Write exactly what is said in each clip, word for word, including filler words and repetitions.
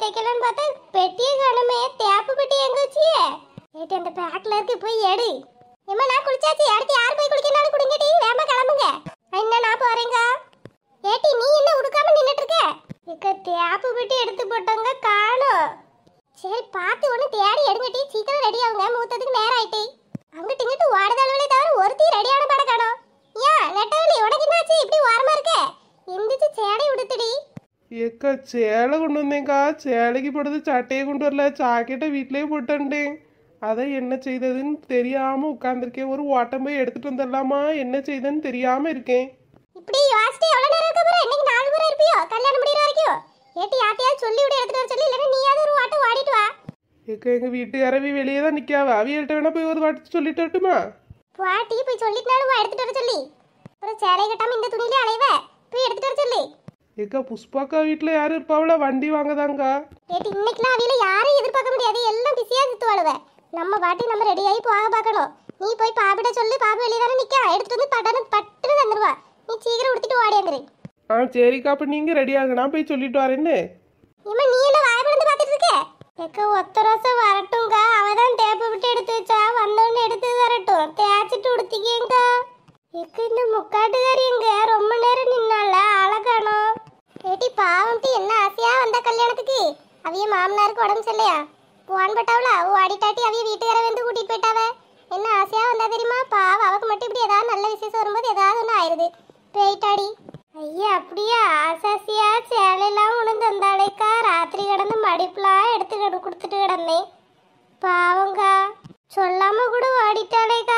தைக்கலான்னு பார்த்தா பெட்டியே காணுமே. தேப்பு பெட்டி எங்க வச்சியே? ஏட்டி அந்த பேக்ல இருக்கு, போய் எடு. ஏம்மா நான் குளிச்சாச்சு, அடுத்து யார் போய் குளிக்கனாலும் குடிங்கடி, வேகமா கிளம்புங்க. என்ன நான் போறேங்க. ஏட்டி நீ என்ன உடுக்காம நின்னுட்டு இருக்க? இக்க தேப்பு பெட்டி எடுத்து போட்டவங்க காணோம். சரி பார்த்து ஒன்று தேடி எடுங்கட்டி, சீக்கிரம் ரெடி ஆகுங்க, மூத்ததுக்கு நேரம் ஆயிட்டு. அங்கிட்டு இங்கிட்டு ஓடுதளவுலே தவிர ஒருத்தி ரெடியான பட காணோம். ஏன் நெட்டவலி உனக்கு என்னாச்சு இப்படி ஓரமா இருக்க? எந்திரிச்சு சேலை உடுத்துடி. ஏக்கா சேலை கொண்டு வந்தேங்க்கா, சேலைக்கு போடுறது சட்டையை கொண்டு வரல, ஜாக்கெட்டை வீட்டிலேயே போட்டுட்டேன். அதை என்ன செய்ததுன்னு தெரியாம உட்காந்துருக்கேன். ஒரு ஓட்டம் போய் எடுத்துட்டு வந்துடலாமா, என்ன செய்ததுன்னு தெரியாம இருக்கேன். இப்படி யோசிச்சு எவ்வளவு நேரம் இருக்க போற? இன்னைக்கு நாலு முறை இருப்பியோ கல்யாணம் முடிகிற வரைக்கும்? ஏட்டி யார்ட்டையாவது சொல்லி விட எடுத்துட்டு வர சொல்லி, இல்லைன்னா நீயாவது ஒரு வாட்டம் ஓடிட்டு வா. ஏக்கா எங்க வீட்டுக்காரவி வெளியே தான் நிக்காவ, அவியல்கிட்ட வேணா போய் ஒரு வாட்டி சொல்லிட்டு வரட்டுமா? பாட்டி போய் சொல்லிட்டுனாலும் வா, எடுத்துட்டு வர சொல்லி. அப்புறம் சேலை கட்டாம இந்த துணியிலே அலைவ, போய் எடுத்துட்டு வர சொல்லி. ஏக்கா புஷ்பாக்கா வீட்டுல யாரும் இருப்பாவளா, வண்டி வாங்கதாங்கா. ஏட்டி இன்னைக்குலாம் அவியில யாரையும் எதிர்பார்க்க முடியாது, எல்லாம் பிஸியா சுத்துவாளுவ. நம்ம பாட்டி நம்ம ரெடி ஆகி போக பார்க்கணும். நீ போய் பாப்பிட்ட சொல்லி, பாப்பா வெளியே தானே நிக்க, எடுத்துட்டு வந்து பட்டனு பட்டுன்னு தந்துருவா. நீ சீக்கிரம் உடுத்திட்டு ஓடியாந்துரு. ஆ சரிக்கா, அப்ப நீங்க ரெடி ஆகுங்க, நான் போய் சொல்லிட்டு வரேன்னு. இம்மா நீ என்ன வாய பழந்து பார்த்துட்டு இருக்க? எக்க ஒத்த ரோசம் வரட்டும்க்கா, அவதான் தேப்பை விட்டு எடுத்து வச்சா, வந்தோன்னு எடுத்து வரட்டும், தேய்ச்சிட்டு உடுத்திக்கேங்கா. எக்க இந்த முக்காட்டுக்காரி எங்க ரொம்ப நேரம் நின்னால அழகானோ. ஏட்டி பாவம்ட்டி என்ன ஆசையா வந்த கல்யாணத்துக்கு? அவிய மாமனாருக்கு உடம்பு சரியில்லையா? போன் பட்டாவளா ஓடிட்டாட்டி அவிய வீட்டுக்கார வந்து கூட்டிட்டு போயிட்டாவ. என்ன ஆசையா வந்தா தெரியுமா? பாவ அவக்கு மட்டும் இப்படி ஏதாவது நல்ல விசேஷம் வரும்போது ஏதாவது ஒன்று ஆயிடுது. போயிட்டாடி. ஐயா அப்படியா ஆசாசியா சேலையெல்லாம் உணர்ந்து வந்தாளேக்கா. ராத்திரி கிடந்து மடிப்புலாம் எடுத்து கிட கொடுத்துட்டு கிடந்தேன். பாவங்கா சொல்லாம கூட ஓடிட்டாளேக்கா.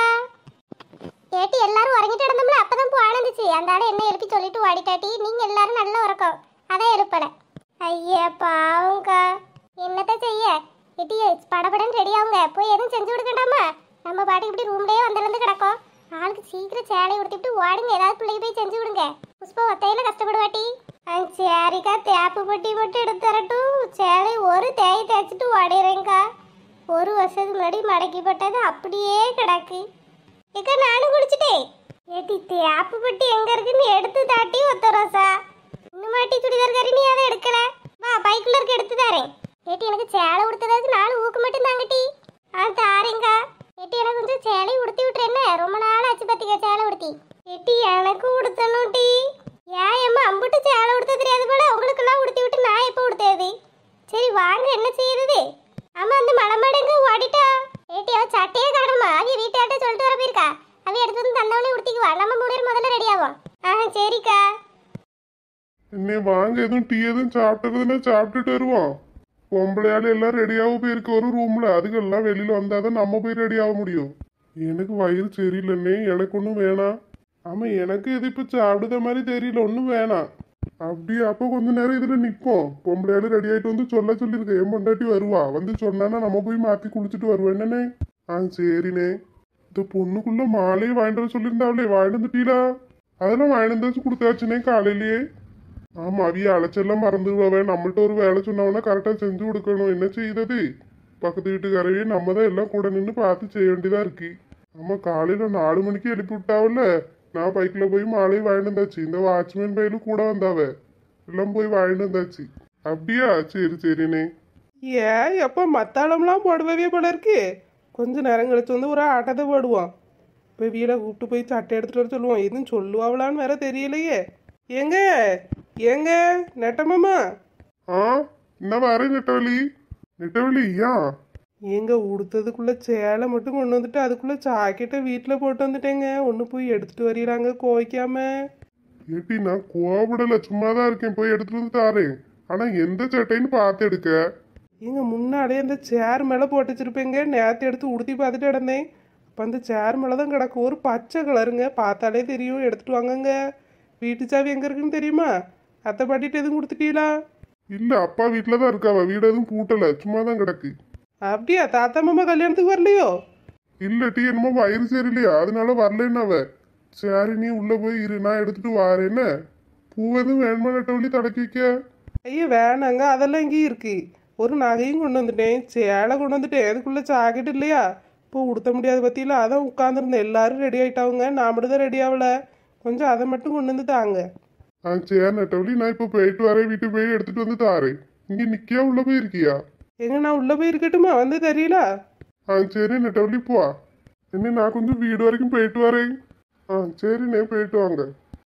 ஏட்டி எல்லாரும் உறங்கிட்டு கிடந்தோம்ல, அப்பதான் போனந்துச்சு. அந்த ஆளை என்ன எழுப்பி சொல்லிட்டு ஓடிட்டாட்டி. நீங்க எல்லாரும் நல்ல உறக்கம், அதான் எழுப்பல. ஐயா பாவங்கா, என்னத்த செய்ய? ஏட்டி படப்படன்னு ரெடி ஆகுங்க, போய் எதுவும் செஞ்சு கொடுக்கண்டாமா? நம்ம பாட்டுக்கு இப்படி ரூம்லயே வந்திருந்து கிடக்கும். ஆளுக்கு சீக்கிரம் சேலை உடுத்திட்டு ஓடுங்க, ஏதாவது பிள்ளைக்கு போய் செஞ்சு விடுங்க. புஷ்பா ஒத்தையில கஷ்டப்படுவாட்டி. சரிக்கா தேப்பு பட்டி மட்டும் எடுத்து தரட்டும். சேலை ஒரு தேய் தேய்ச்சிட்டு ஓடிடுறேங்க்கா. ஒரு வருஷத்துக்கு முன்னாடி மடக்கி போட்டது அப்படியே கிடக்கு. ஏக்கா நானும் குடிச்சிட்டேன். ஏட்டி தேப்பு பட்டி எங்க இருக்குன்னு எடுத்து தாட்டி ஒத்த ரோசா. இன்னும் மாட்டி சுடிதார் கறி நீ அதை எடுக்கல, வா பைக்குள்ள இருக்க எடுத்து தரேன். ஏட்டி எனக்கு சேலை உடுத்ததாச்சு நாலு ஊக்கு மட்டும் தாங்கட்டி. ஆ தாரேங்க்கா. ஏட்டி எனக்கு கொஞ்சம் சேலை உடுத்தி விட்டுறேன்னு, ரொம்ப நாள் ஆச்சு பத்திக்க சேலை உடுத்தி. ஏட்டி எனக்கு உடுத்தணும் டி. ஏன் அம்மா அம்புட்டு சேலை உடுத்த தெரியாது போல, உங்களுக்கெல்லாம் உடுத்தி விட்டு நான் எப்போ உடுத்தது? சரி வாங்க, என்ன செய்யுது? ஆமா அந்த மலமாடுங்க ஓடிட்டா. ஏட்டி அவ சட்டையே காணுமா? அவிய வீட்டாட்ட சொல்லிட்டு வர போயிருக்கா. அவிய எடுத்து வந்து தந்தவனே உடுத்திக்குவா. நம்ம மூணு பேர் முதல்ல ரெடி ஆகும். ஆ சரிக்கா. இன்னே வாங்க, எதுவும் டீ எதுவும் சாப்பிட்டுறதுன்னா சாப்பிட்டுட்டு வருவோம். பொம்பளையால எல்லாம் ரெடியாகவும் போயிருக்கு ஒரு ரூம்ல, அதுக்கெல்லாம் வெளியில வந்தாதான் நம்ம போய் ரெடி ஆக முடியும். எனக்கு வயிறு சரியில்லைன்னே, எனக்கு ஒன்றும் வேணாம். ஆமா எனக்கு இது இப்ப சாப்பிடுத மாதிரி தெரியல, ஒன்றும் வேணாம். அப்படியே அப்போ கொஞ்ச நேரம் இதுல நிற்போம். பொம்பளையால ரெடி ஆயிட்டு வந்து சொல்ல சொல்லியிருக்கேன், என் பொண்டாட்டி வருவா, வந்து சொன்னானா நம்ம போய் மாத்தி குளிச்சுட்டு வருவோம். என்னண்ணே? ஆ சரிண்ணே. இந்த பொண்ணுக்குள்ள மாலையை வாங்கிட்டு வர சொல்லியிருந்தாவளே, வாங்கிட்டு வந்துட்டீங்களா? அதெல்லாம் வாங்கிட்டு வந்து கொடுத்தாச்சுனே காலையிலேயே. ஆமா அவிய அழைச்செல்லாம் மறந்துடுவாவே, நம்மள்ட்ட ஒரு வேலை சொன்னவனா கரெக்டா செஞ்சு கொடுக்கணும். என்ன செய்யுது? பக்கத்து வீட்டுக்காரவே நம்ம தான் எல்லாம் கூட நின்று பார்த்து செய்ய வேண்டியதா இருக்கு. ஆமா காலையில நாலு மணிக்கு எழுப்பி விட்டாவல்ல, நான் பைக்ல போய் மாலையை வாங்கிட்டு வந்தாச்சு. இந்த வாட்ச்மேன் பையனும் கூட வந்தாவ, எல்லாம் போய் வாங்கிட்டு வந்தாச்சு. அப்படியா? சரி சரிண்ணே. ஏன் எப்போ மத்தாளம்லாம் போடுவே போல இருக்கு. கொஞ்ச நேரம் கழிச்சு வந்து ஒரு ஆட்டத்தை போடுவான். இப்போ வீடை கூப்பிட்டு போய் சட்டை எடுத்துட்டு வர சொல்லுவான். எதுவும் சொல்லுவாங்களான்னு வேற தெரியலையே. ஏங்க ஏங்க நெட்டமாமா. ஆ என்ன வரேன் நெட்டவழி. நெட்டவழி ஏன் எங்க உடுத்ததுக்குள்ள சேலை மட்டும் கொண்டு வந்துட்டு அதுக்குள்ள ஜாக்கெட்டை வீட்டில் போட்டு வந்துட்டேங்க. ஒன்று போய் எடுத்துட்டு வரீறாங்க கோவைக்காம. ஏட்டி நான் கோவப்படல, சும்மாதான் இருக்கேன், போய் எடுத்துட்டு வந்து தாரேன். ஆனா எந்த சட்டைன்னு பார்த்து எடுக்க. எங்க முன்னாடியே அந்த சேர் மேலே போட்டு வச்சிருப்பேங்க, நேற்று எடுத்து உடுத்தி பார்த்துட்டு கிடந்தேன். அப்போ அந்த சேர் மேலே தான் கிடக்கும், ஒரு பச்சை கலருங்க, பார்த்தாலே தெரியும். எடுத்துட்டு வாங்கங்க. வீட்டு சாவி எங்க இருக்குன்னு தெரியுமா? அத்தை பாட்டிட்டு எதுவும் கொடுத்துட்டீங்களா? இல்ல அப்பா வீட்டுலதான் இருக்காவ, வீடு எதுவும் பூட்டல, சும்மா தான் கிடக்கு. அப்படியா? தாத்தா மாமா கல்யாணத்துக்கு வரலையோ? இல்ல டீ என்னமோ வயிறு சரியில்லையா, அதனால வரலன்னு அவ. சரி நீ உள்ள போய் இரு, நான் எடுத்துட்டு வாரேன்னு. பூ எதுவும் வேணுமா நெட்டவழி தடக்கி வைக்க? ஐயா வேணாங்க, அதெல்லாம் இங்கேயும் இருக்கு. ஒரு நகையும் கொண்டு வந்துட்டேன், சேலை கொண்டு வந்துட்டேன். அதுக்குள்ள ஜாக்கெட் இல்லையா, இப்போ உடுத்த முடியாத பத்தியில அதான் உட்காந்துருந்தேன். எல்லாரும் ரெடி ஆயிட்டாங்க, நான் மட்டும் தான் ரெடி ஆகல. கொஞ்சம் அதை மட்டும் கொண்டு வந்து தாங்க. ஆ சரி நெட்டவழி, நான் இப்போ போயிட்டு வரேன், வீட்டுக்கு போய் எடுத்துட்டு வந்து தாரேன். இங்க நிக்கியா உள்ள போயிருக்கியா? எங்க நான் உள்ள போய் இருக்கட்டுமா? வந்து தெரியல. ஆ சரி நெட்டவழி போ. என்ன நான் கொஞ்சம் வீடு வரைக்கும் போயிட்டு வரேன். ஆ சரிண்ணே போயிட்டு வாங்க.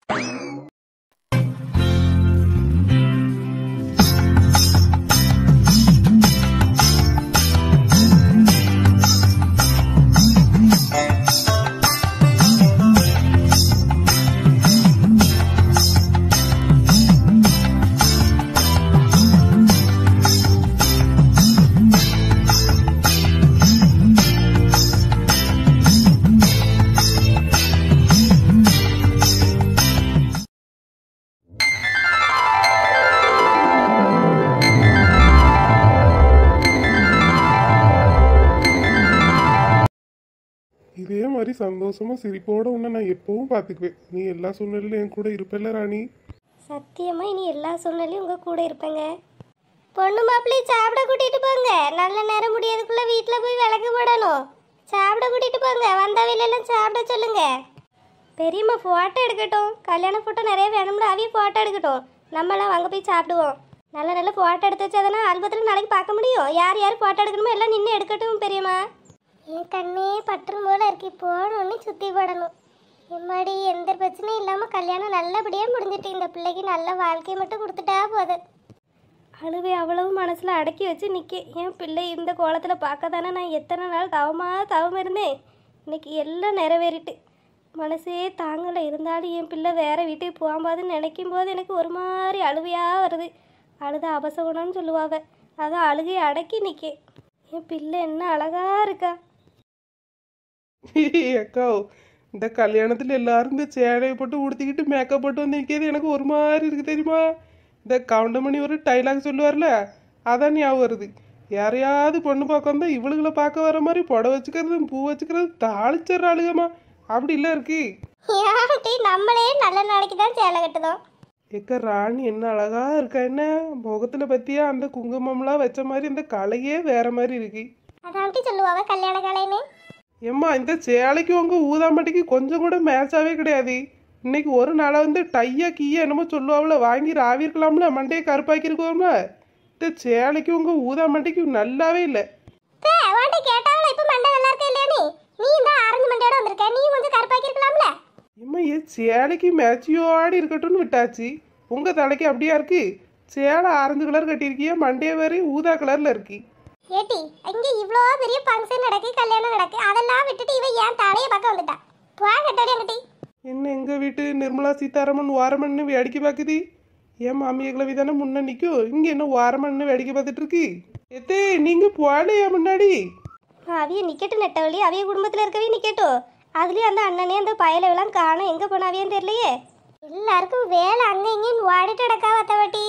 இதே மாதிரி சந்தோஷமா சிரிப்போட உன்னை நான் எப்பவும் பார்த்துக்குவேன். நீ எல்லா சூழ்நிலையிலும் என் கூட இருப்பல்ல ராணி? சத்தியமா இனி எல்லா சூழ்நிலையும் உங்க கூட இருப்பேங்க. பொண்ணு மாப்பிள்ளை சாப்பிட கூட்டிட்டு போங்க. நல்ல நேரம் முடியறதுக்குள்ள வீட்டில் போய் விளக்கு போடணும். சாப்பிட கூட்டிட்டு போங்க. வந்த வெளியெல்லாம் சாப்பிட சொல்லுங்க. பெரியம்மா ஃபோட்டோ எடுக்கட்டும். கல்யாண ஃபோட்டோ நிறைய வேணும்ல, அவையும் ஃபோட்டோ எடுக்கட்டும். நம்மளாம் வாங்க போய் சாப்பிடுவோம். நல்ல நல்ல ஃபோட்டோ எடுத்து வச்சாதானே ஆல்பத்தில் நாளைக்கு பார்க்க முடியும். யார் யார் ஃபோட்டோ எடுக்கணுமோ எல்லாம் நின்று எடுக்கட்டும் பெரியம்மா. என் கண்ணே பற்றும் போல இருக்கு. போனோடனே சுற்றி போடணும். எம்மாடி எந்த பிரச்சனையும் இல்லாமல் கல்யாணம் நல்லபடியாக முடிஞ்சிட்டு இந்த பிள்ளைக்கு நல்ல வாழ்க்கையை மட்டும் கொடுத்துட்டா போதும். அழுவை அவ்வளவு மனசில் அடக்கி வச்சு நிற்க. என் பிள்ளை இந்த கோலத்தில் பார்க்க தானே நான் எத்தனை நாள் தவமாக தவம் இருந்தேன். இன்னைக்கு எல்லாம் நிறைவேறிட்டு மனசே தாங்கலை. இருந்தாலும் என் பிள்ளை வேறு வீட்டுக்கு போகும்போதுன்னு நினைக்கும் போது எனக்கு ஒரு மாதிரி அழுவையாக வருது. அழுத அபசகுணம்னு சொல்லுவாங்க. அதான் அழுகையை அடக்கி நிற்க. என் பிள்ளை என்ன அழகா இருக்கா. அக்கா, இந்த கல்யாணத்துல எல்லாரும் இந்த சேலையை போட்டு உடுத்திக்கிட்டு மேக்கப் போட்டு வந்து நிற்கிறது எனக்கு ஒரு மாதிரி இருக்கு தெரியுமா? இந்த கவுண்டமணி ஒரு டைலாக் சொல்லுவார்ல, அதான் ஞாபகம் வருது. யாரையாவது பொண்ணு பார்க்க வந்தா இவளுகளை பார்க்க வர மாதிரி புடவை வச்சுக்கிறது பூ வச்சுக்கிறது தாளிச்சர் ஆளுகமா அப்படி இல்லை இருக்கு. நம்மளே நல்ல நாளைக்கு தான் சேலை கட்டுதோம். எக்க ராணி என்ன அழகா இருக்கா. என்ன முகத்துல பத்தியா அந்த குங்குமம்லாம் வச்ச மாதிரி இந்த கலையே வேற மாதிரி இருக்கு. அதான் சொல்லுவாங்க கல்யாண கலைன்னு. ஏம்மா இந்த சேலைக்கு உங்க ஊதாம்பட்டிக்கு கொஞ்சம் கூட மேட்சாவே கிடையாது. இன்னைக்கு ஒரு நாளை வந்து டையா கீயா என்னமோ சொல்லுவாங்கள வாங்கி ராவிருக்கலாம்ல, மண்டையை கருப்பாக்கி இருக்கோம்ல. இந்த சேலைக்கு உங்க ஊதாம்பட்டிக்கு நல்லாவே இல்லை. ஏம்மா ஏன் சேலைக்கு மேட்சியோடு இருக்கட்டும்னு விட்டாச்சு. உங்க தலைக்கு அப்படியா இருக்கு? சேலை ஆரஞ்சு கலர் கட்டியிருக்கியா, மண்டைய வேற ஊதா கலர்ல இருக்கு. ஏட்டி இங்க இவ்ளோ பெரிய ஃபங்க்ஷன் நடக்கு, கல்யாணம் நடக்கு, அதெல்லாம் விட்டுட்டு இவ ஏன் தலைய பக்கம் வந்துட்டா? வா கட்டடி அங்கடி. என்ன எங்க வீட்டு நிர்மலா சீதாராமன் வாரமன்னு வேடிக்கை பார்க்குது. ஏன் மாமியர்களை தானே முன்ன நிற்கும், இங்க என்ன வாரமன்னு வேடிக்கை பார்த்துட்டு இருக்கு. எத்தே நீங்க போலையா முன்னாடி? அவிய நிக்கட்டும் நெட்டவழி, அவிய குடும்பத்துல இருக்கவே நிக்கட்டும். அதுலயும் அந்த அண்ணனே அந்த பயலவெல்லாம் காணும், எங்க போனாவியான்னு தெரியலையே. எல்லாருக்கும் வேலை அங்க இங்கன்னு ஓடிட்டு அடக்கா வத்தவட்டி.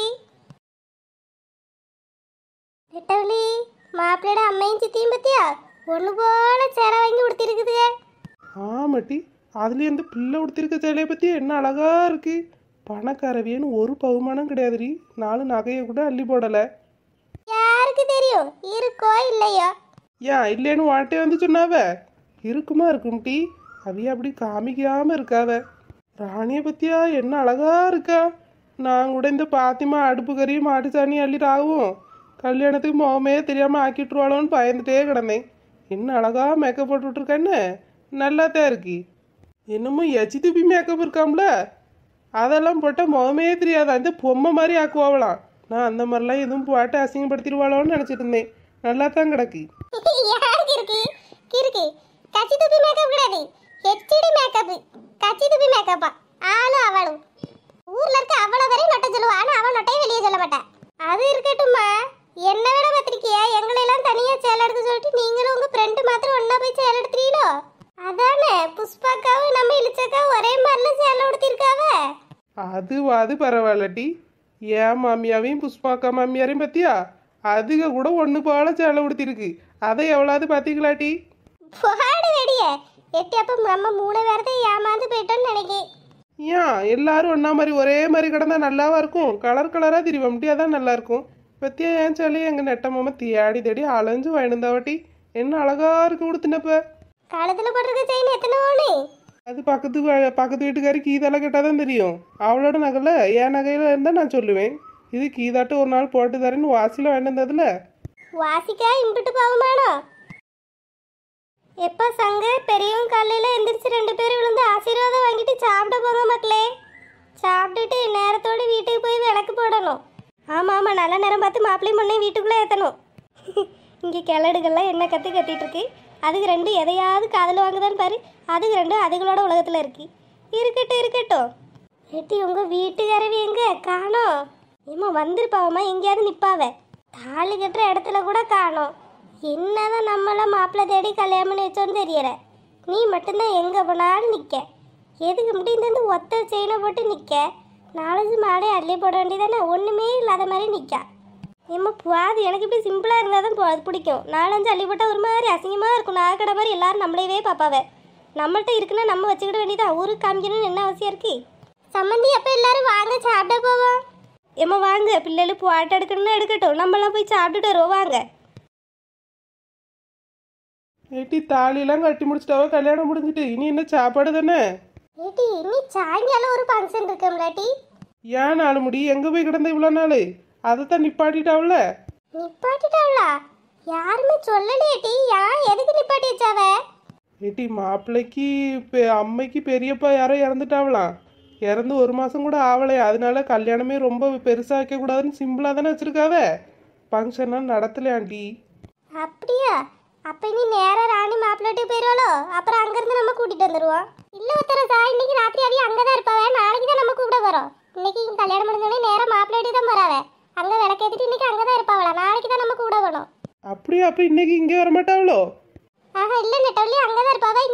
நெட்டவழி மாப்பிள்ளையோட அம்மையும் சித்தியும் பத்தியா ஒண்ணு போல சேலை வாங்கி உடுத்திருக்குதுங்க. ஆமாட்டி, அதுலயும் அந்த பிள்ளை உடுத்திருக்க சேலையை பத்தி என்ன அழகா இருக்கு. பணக்காரவியன்னு ஒரு பகுமானம் கிடையாதுரி. நாலு நகையை கூட அள்ளி போடல. யாருக்கு தெரியும் இருக்கோ இல்லையோ? ஏன் இல்லைன்னு வாட்டே வந்து சொன்னாவ. இருக்குமா இருக்கும் டி, அவிய அப்படி காமிக்காம இருக்காவ. ராணியை பத்தியா என்ன அழகா இருக்கா. நான் கூட இந்த பாத்திமா அடுப்பு கறியும் மாட்டு சாணி அள்ளிட்டு ஆகும் கல்யாணத்துக்கு முகமே தெரியாம ஆக்கிட்டுருவாளோன்னு பயந்துட்டே கிடந்தேன். என்ன அழகா மேக்கப் போட்டு விட்டுருக்கான்னு நல்லாத்தான் இருக்கு. என்னமோ எச்சி துப்பி மேக்கப் இருக்காம்ல, அதெல்லாம் போட்டால் முகமே தெரியாது, அந்த பொம்மை மாதிரி ஆக்குவாங்களாம். நான் அந்த மாதிரிலாம் எதுவும் போட்டு அசிங்கப்படுத்திடுவாளோன்னு நினச்சிட்டு இருந்தேன். நல்லா தான் கிடக்கு. கச்சி துப்பி மேக்கப் கிடையாது, ஹெச்டி மேக்கப். கச்சி துப்பி மேக்கப்பா ஆளும் அவளும் ஊர்ல இருக்க அவ்வளவு வரை நொட்ட சொல்லுவா. ஆனா அவன் நொட்டையை வெளியே சொல்ல மாட்டா. அது இருக்கட்டும்மா, என்ன விட பத்திரிக்கையா எங்களை எல்லாம் தனியா சேலை எடுக்க சொல்லிட்டு நீங்களும் உங்க ஃப்ரெண்டு மாத்திரம் ஒன்னா போய் சேலை எடுத்துறீங்களோ? அதானே புஷ்பாக்காவும் நம்ம இழிச்சக்காவும் ஒரே மாதிரில சேலை உடுத்திருக்காவ. அது அது பரவாயில்லட்டி. ஏன் மாமியாவையும் புஷ்பாக்கா மாமியாரையும் பத்தியா அதுக கூட ஒன்று போல சேலை உடுத்திருக்கு. அதை எவ்வளவு பார்த்தீங்களாட்டி? போடு வெடிய எட்டி. அப்ப நம்ம மூணு பேரத்தை ஏமாந்து போயிட்டோம்னு நினைக்கேன். ஏன் எல்லாரும் ஒன்றா மாதிரி ஒரே மாதிரி கிடந்தா நல்லாவா இருக்கும்? கலர் கலராக திரிவோம் அதான் நல்லா இருக்கும். பத்தியா ஏன் சேலையை எங்கள் நெட்டமாம தேடி தேடி அலைஞ்சு வாங்கியிருந்தாவட்டி. என்ன அழகா இருக்கு உடுத்தினப்ப. காலத்தில் போட்டிருக்க செயின் எத்தனை ஓனி? அது பக்கத்து பக்கத்து வீட்டுக்காரி கீதெல்லாம் கேட்டால் தான் தெரியும். அவளோட நகையில் என் நகையில் இருந்தால் நான் சொல்லுவேன். இது கீதாட்டு ஒரு நாள் போட்டு தரேன்னு வாசியில் வேண்டியதுல. வாசிக்கா இம்பிட்டு போகுமானோ? எப்போ சங்க பெரியவங்க காலையில் எந்திரிச்சு ரெண்டு பேரும் விழுந்து ஆசீர்வாதம் வாங்கிட்டு சாப்பிட போங்க மக்களே. சாப்பிட்டுட்டு நேரத்தோடு வீட்டுக்கு போய் விளக்கு போடணும். ஆமாம் ஆமாம், நல்ல நேரம் பார்த்து மாப்பிள்ளையும் பொண்ணையும் வீட்டுக்குள்ளே ஏற்றணும். இங்கே கிளடுகள்லாம் என்ன கற்று கத்திட்டு இருக்கு. அதுக்கு ரெண்டு எதையாவது காதில் வாங்குதான்னு பாரு. அதுக்கு ரெண்டு அதுகளோட உலகத்தில் இருக்கு. இருக்கட்டும் இருக்கட்டும். ஏட்டி உங்கள் வீட்டுக்காரவி எங்க காணோம்? ஏமா வந்திருப்பாவம்மா, எங்கேயாவது நிற்பாவ. தாலி கட்டுற இடத்துல கூட காணோம். என்னதான் நம்மள மாப்பிள்ளை தேடி கல்யாணம் பண்ணி வச்சோன்னு தெரியல. நீ மட்டும்தான் எங்கே போனாலும் நிற்க. எதுக்கு மட்டும் இந்த ஒத்த செயினை போட்டு நிற்க? நாலஞ்சு மாடை அள்ளி போட வேண்டியதானே, ஒன்றுமே இல்லாத மாதிரி நிற்கா. ஏம்மா புவாது, எனக்கு இப்படி சிம்பிளாக இருந்தால் தான் அது பிடிக்கும். நாலஞ்சு அள்ளி போட்டால் ஒரு மாதிரி அசிங்கமாக இருக்கும். நாகடை மாதிரி எல்லாரும் நம்மளையவே பார்ப்பாவ. நம்மள்ட்ட இருக்குன்னா நம்ம வச்சுக்கிட வேண்டியதான். ஊருக்கு காமிக்கணும்னு என்ன அவசியம் இருக்கு? சம்மந்தி அப்போ எல்லாரும் வாங்க சாப்பிட போவோம். ஏம்மா வாங்க, பிள்ளைகள் பாட்டு எடுக்கணும்னா எடுக்கட்டும், நம்மளாம் போய் சாப்பிட்டுட்டு வருவோம் வாங்க. ஏட்டி தாலியெல்லாம் கட்டி முடிச்சிட்டாவோ, கல்யாணம் முடிஞ்சிட்டு இனி என்ன சாப்பாடு தானே? ஏட்டி இனி சாயங்காலம் ஒரு ஃபங்க்ஷன் இருக்கும்லாட்டி. ஏன் நாலு முடி எங்கே போய் கிடந்த இவ்வளோ நாள்? அதை தான் நிப்பாட்டிட்டாவில்ல. நிப்பாட்டிட்டாவளா? யாருமே சொல்லலையேட்டி. யார் எதுக்கு நிப்பாட்டி வச்சாவ? ஏட்டி மாப்பிள்ளைக்கு இப்போ அம்மைக்கு பெரியப்பா யாரோ இறந்துட்டாவலாம். இறந்து ஒரு மாதம் கூட ஆகலை. அதனால கல்யாணமே ரொம்ப பெருசாக வைக்கக்கூடாதுன்னு சிம்பிளாக தானே வச்சுருக்காவ. ஃபங்க்ஷன்லாம் நடத்தலையாண்டி. அப்படியா? அப்ப இனி நேரா ராணி மாப்பிள்ளட்டு போயிடுவாளோ? அப்புறம் அங்கிருந்து நம்ம கூட்டிட்டு வந்துருவோம். இல்ல உத்தரசா, இன்னைக்கு ராத்திரி அவிய அங்கதான் இருப்பாவ. நாளைக்கு தான் நம்ம கூப்பிட போறோம். இன்னைக்கு கல்யாணம் முடிஞ்சோடனே நேரா மாப்பிள்ளட்டு தான் போறாவ. அங்க விளக்கேத்திட்டு இன்னைக்கு அங்கதான் இருப்பாவளா. நாளைக்கு தான் நம்ம கூப்பிட போறோம். அப்படியா? அப்போ இன்னைக்கு இங்கே வரமாட்டாவளோ? ஆஹா இல்ல நெட்டவள்ளி, அங்கதான் இருப்பாவ.